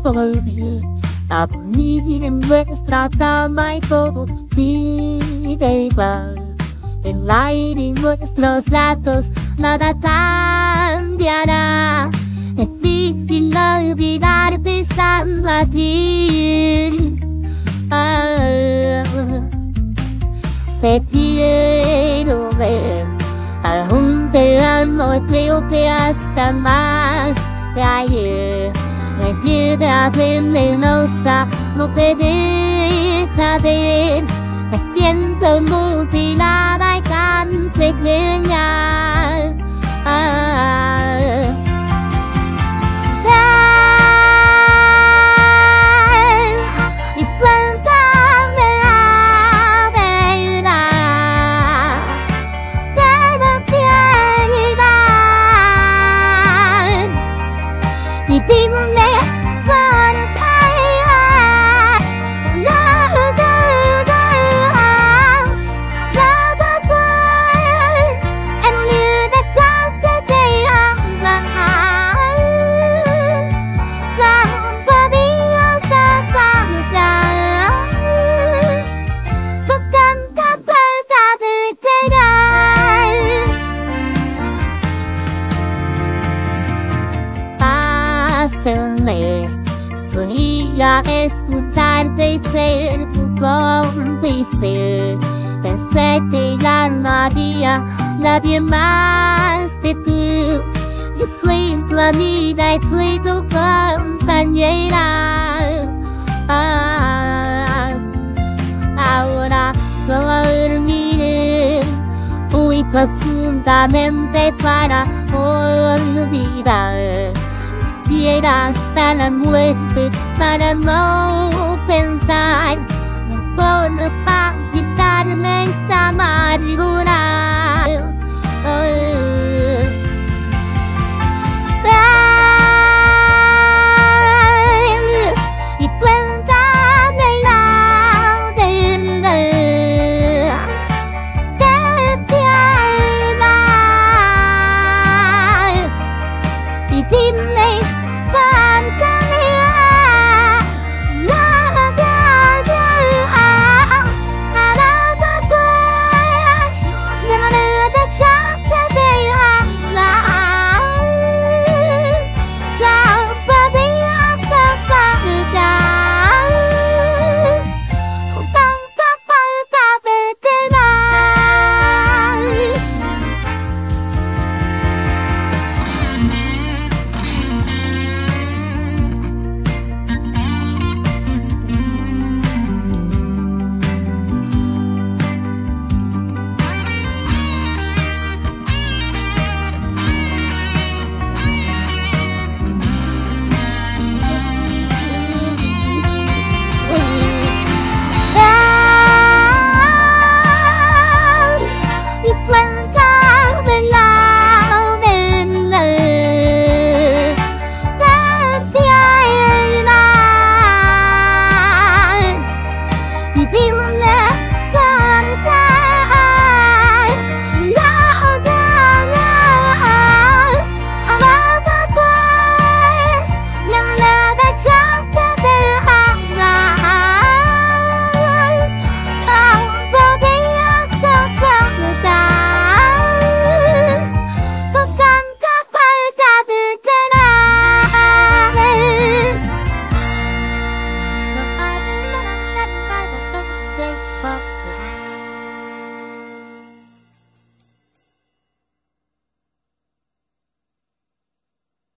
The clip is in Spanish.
volver a unir en nuestra cama y todo sigue igual. El aire en nuestros lados nada cambiará. Es difícil olvidarte estando aquí. Te quiero ver, aún te amo, creo que hasta más que ayer. La piedra venenosa no te deja ver. Me siento mutilada y tan pequeña. Y cuéntame la verdad de la realidad. Y dime por qué solía escucharte y ser tu cómplice. Pensé que ya no había nadie más que tú. Yo fui tu amiga y fui tu compañera. Ahora dormiré muy profundamente para olvidar. Quisiera hasta la muerte para no pensar. No puedo para quitarme esta amargura. Y cuéntame la verdad de piedad. Y dime y dime